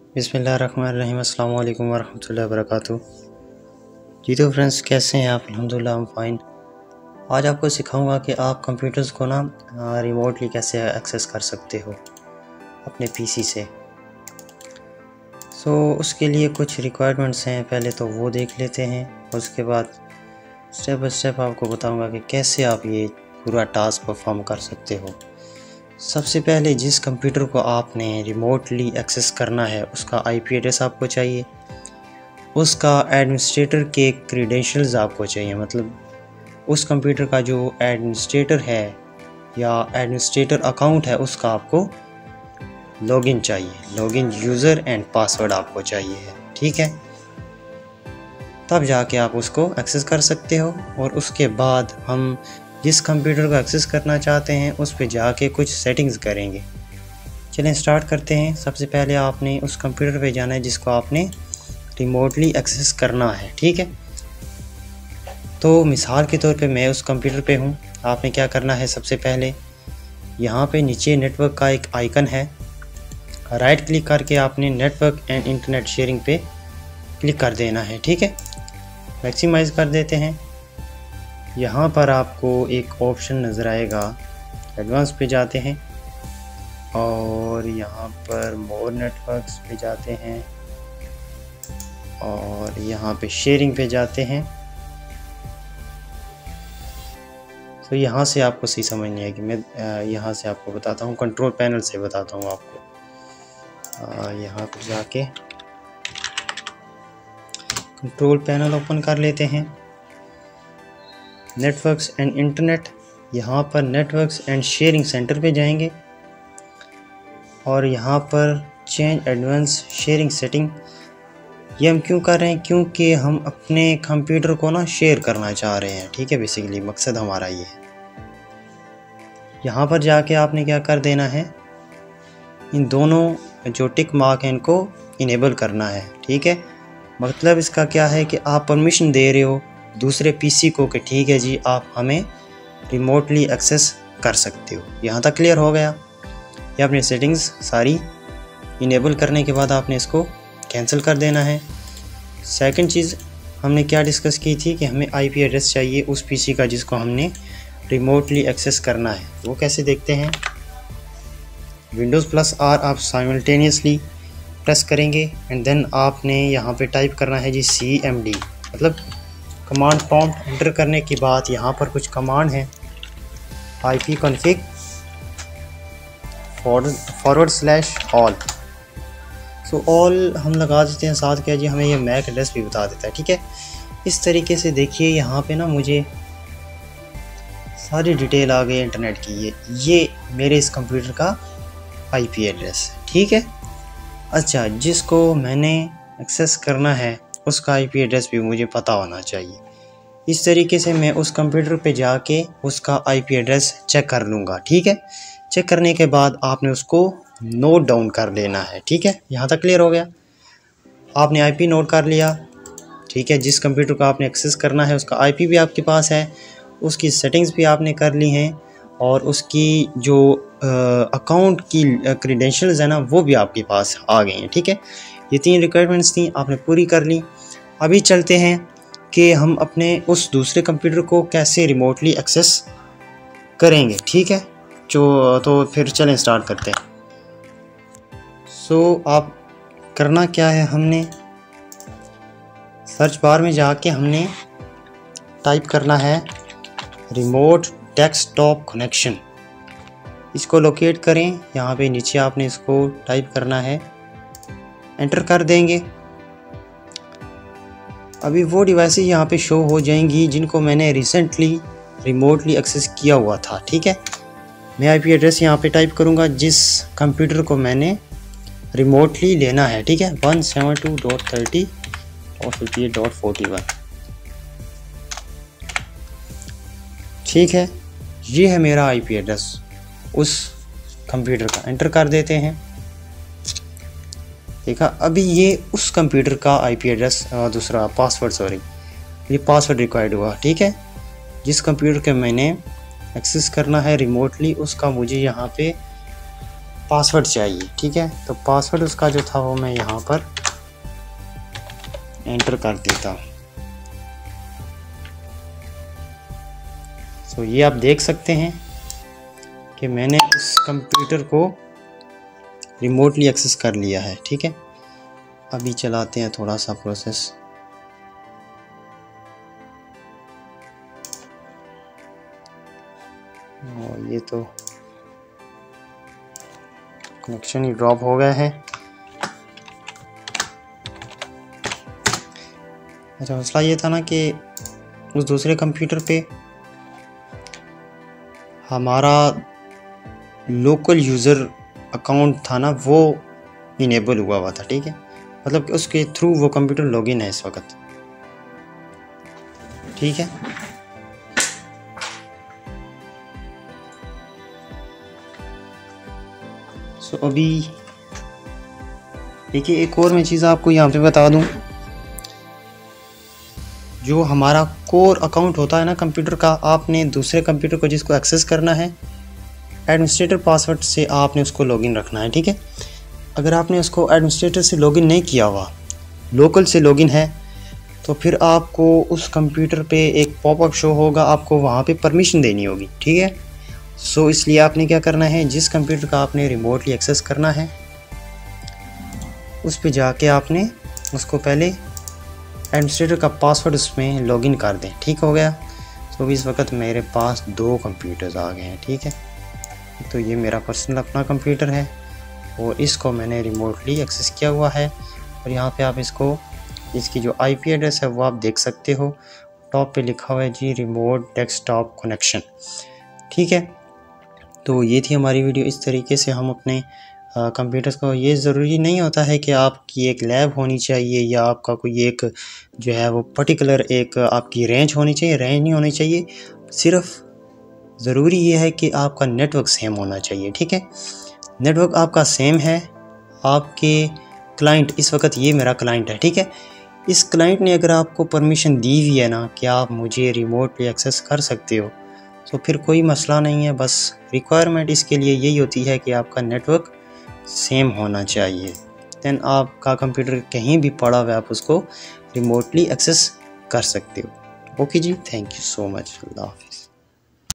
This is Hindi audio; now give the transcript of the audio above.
बिस्मिल्लाहिर्रहमानिर्रहीम अस्सलाम वालेकुम वरहमतुल्लाहि वबरकातुहू। जी तो फ्रेंड्स, कैसे हैं आप? अल्हम्दुलिल्लाह हम फ़ाइन। आज आपको सिखाऊंगा कि आप कंप्यूटर्स को ना रिमोटली कैसे एक्सेस कर सकते हो अपने पीसी से। उसके लिए कुछ रिक्वायरमेंट्स हैं, पहले तो वो देख लेते हैं। उसके बाद स्टेप बाय स्टेप आपको बताऊंगा कि कैसे आप ये पूरा टास्क परफॉर्म कर सकते हो। सबसे पहले जिस कंप्यूटर को आपने रिमोटली एक्सेस करना है उसका आईपी एड्रेस आपको चाहिए, उसका एडमिनिस्ट्रेटर के क्रीडेंशियल्स आपको चाहिए, मतलब उस कंप्यूटर का जो एडमिनिस्ट्रेटर है या एडमिनिस्ट्रेटर अकाउंट है उसका आपको लॉगिन चाहिए, लॉगिन यूज़र एंड पासवर्ड आपको चाहिए है, ठीक है। तब जाके आप उसको एक्सेस कर सकते हो। और उसके बाद हम जिस कंप्यूटर को एक्सेस करना चाहते हैं उस पर जाके कुछ सेटिंग्स करेंगे। चलें स्टार्ट करते हैं। सबसे पहले आपने उस कंप्यूटर पे जाना है जिसको आपने रिमोटली एक्सेस करना है, ठीक है। तो मिसाल के तौर पे मैं उस कंप्यूटर पे हूँ। आपने क्या करना है, सबसे पहले यहाँ पे नीचे नेटवर्क का एक आइकन है, राइट क्लिक करके आपने नेटवर्क एंड इंटरनेट शेयरिंग पे क्लिक कर देना है, ठीक है। मैक्सिमाइज़ कर देते हैं। यहाँ पर आपको एक ऑप्शन नज़र आएगा, एडवांस पे जाते हैं और यहाँ पर मोर नेटवर्क्स पे जाते हैं और यहाँ पे शेयरिंग पे जाते हैं। तो यहाँ से आपको सही समझ नहीं आएगी, मैं यहाँ से आपको बताता हूँ, कंट्रोल पैनल से बताता हूँ आपको। यहाँ पर जाके कंट्रोल पैनल ओपन कर लेते हैं। नेटवर्क्स एंड इंटरनेट, यहाँ पर नेटवर्क्स एंड शेयरिंग सेंटर पे जाएंगे और यहाँ पर चेंज एडवांस शेयरिंग सेटिंग। ये हम क्यों कर रहे हैं? क्योंकि हम अपने कंप्यूटर को ना शेयर करना चाह रहे हैं, ठीक है। बेसिकली मकसद हमारा ये है। यहाँ पर जाके आपने क्या कर देना है, इन दोनों जो टिक मार्क हैं इनको इनेबल करना है, ठीक है। मतलब इसका क्या है कि आप परमिशन दे रहे हो दूसरे पीसी को कि ठीक है जी, आप हमें रिमोटली एक्सेस कर सकते हो। यहाँ तक क्लियर हो गया। ये अपनी सेटिंग्स सारी इनेबल करने के बाद आपने इसको कैंसिल कर देना है। सेकंड चीज़ हमने क्या डिस्कस की थी कि हमें आईपी एड्रेस चाहिए उस पीसी का जिसको हमने रिमोटली एक्सेस करना है। वो कैसे देखते हैं, Windows+R आप साइमल्टेनियसली प्रेस करेंगे एंड देन आपने यहाँ पे टाइप करना है जी CMD, मतलब कमांड प्रॉम्प्ट एंटर करने के बाद यहाँ पर कुछ कमांड है, ipconfig /all। ऑल हम लगा देते हैं, साथ क्या जी हमें ये मैक एड्रेस भी बता देता है, ठीक है। इस तरीके से देखिए यहाँ पे ना मुझे सारी डिटेल आ गई इंटरनेट की। ये मेरे इस कंप्यूटर का आईपी एड्रेस है, ठीक है। अच्छा, जिसको मैंने एक्सेस करना है उसका आईपी एड्रेस भी मुझे पता होना चाहिए। इस तरीके से मैं उस कंप्यूटर पे जाके उसका आईपी एड्रेस चेक कर लूँगा, ठीक है। चेक करने के बाद आपने उसको नोट डाउन कर लेना है, ठीक है। यहाँ तक क्लियर हो गया। आपने आईपी नोट कर लिया, ठीक है। जिस कंप्यूटर को आपने एक्सेस करना है उसका आईपी भी आपके पास है, उसकी सेटिंग्स भी आपने कर ली हैं और उसकी जो अकाउंट की क्रीडेंशियल्स है ना वो भी आपके पास आ गए हैं, ठीक है। ये 3 रिक्वायरमेंट्स थी, आपने पूरी कर ली। अभी चलते हैं कि हम अपने उस दूसरे कंप्यूटर को कैसे रिमोटली एक्सेस करेंगे, ठीक है। तो फिर चलें स्टार्ट करते हैं। आप करना क्या है, हमने सर्च बार में जाके हमने टाइप करना है रिमोट डेस्कटॉप कनेक्शन। इसको लोकेट करें, यहाँ पे नीचे आपने इसको टाइप करना है, एंटर कर देंगे। अभी वो डिवाइसेस यहाँ पे शो हो जाएंगी जिनको मैंने रिसेंटली रिमोटली एक्सेस किया हुआ था, ठीक है। मैं आईपी एड्रेस यहाँ पे टाइप करूँगा जिस कंप्यूटर को मैंने रिमोटली लेना है, ठीक है, 172.30.58.41, ठीक है। ये है मेरा आईपी एड्रेस उस कंप्यूटर का, एंटर कर देते हैं। देखा, अभी ये उस कंप्यूटर का आईपी एड्रेस, दूसरा पासवर्ड, ये पासवर्ड रिक्वायर्ड हुआ, ठीक है। जिस कंप्यूटर के मैंने एक्सेस करना है रिमोटली उसका मुझे यहाँ पे पासवर्ड चाहिए, ठीक है। तो पासवर्ड उसका जो था वो मैं यहाँ पर एंटर कर देता हूँ। तो ये आप देख सकते हैं कि मैंने उस कंप्यूटर को रिमोटली एक्सेस कर लिया है, ठीक है। अभी चलाते हैं थोड़ा सा प्रोसेस। और ये तो कनेक्शन ही ड्रॉप हो गया है। अच्छा, मसला ये था ना कि उस दूसरे कंप्यूटर पे हमारा लोकल यूज़र अकाउंट था ना, वो इनेबल हुआ था, ठीक है। मतलब कि उसके थ्रू वो कंप्यूटर लॉगिन है इस वक्त, ठीक है। सो अभी देखिए, एक और मैं चीज़ आपको यहाँ पे बता दूँ। जो हमारा कोर अकाउंट होता है ना कंप्यूटर का, आपने दूसरे कंप्यूटर को जिसको एक्सेस करना है, एडमिनिस्ट्रेटर पासवर्ड से आपने उसको लॉगिन रखना है, ठीक है। अगर आपने उसको एडमिनिस्ट्रेटर से लॉगिन नहीं किया हुआ, लोकल से लॉगिन है, तो फिर आपको उस कंप्यूटर पे एक पॉपअप शो होगा, आपको वहाँ पे परमिशन देनी होगी, ठीक है। सो इसलिए आपने क्या करना है, जिस कंप्यूटर का आपने रिमोटली एक्सेस करना है उस पे जाके आपने उसको पहले एडमिनिस्ट्रेटर का पासवर्ड उसमें लॉगिन कर दें, ठीक हो गया। तो इस वक्त मेरे पास 2 कंप्यूटर्स आ गए हैं, ठीक है। तो ये मेरा पर्सनल अपना कंप्यूटर है और इसको मैंने रिमोटली एक्सेस किया हुआ है। और यहाँ पे आप इसकी जो IP एड्रेस है वो आप देख सकते हो, टॉप पे लिखा हुआ है जी रिमोट डेस्कटॉप कनेक्शन, ठीक है। तो ये थी हमारी वीडियो। इस तरीके से हम अपने कंप्यूटर्स को, ये ज़रूरी नहीं होता है कि आपकी एक लैब होनी चाहिए या आपका कोई एक जो है वो पर्टिकुलर एक आपकी रेंज होनी चाहिए, रेंज नहीं होनी चाहिए। सिर्फ ज़रूरी ये है कि आपका नेटवर्क सेम होना चाहिए, ठीक है। नेटवर्क आपका सेम है, आपके क्लाइंट, इस वक्त ये मेरा क्लाइंट है, ठीक है। इस क्लाइंट ने अगर आपको परमिशन दी हुई है ना कि आप मुझे रिमोटली एक्सेस कर सकते हो, तो फिर कोई मसला नहीं है। बस रिक्वायरमेंट इसके लिए यही होती है कि आपका नेटवर्क सेम होना चाहिए। देन आपका कंप्यूटर कहीं भी पड़ा हुआ, आप उसको रिमोटली एक्सेस कर सकते हो। ओके जी, थैंक यू सो मच। अल्लाह हाफ़िज़।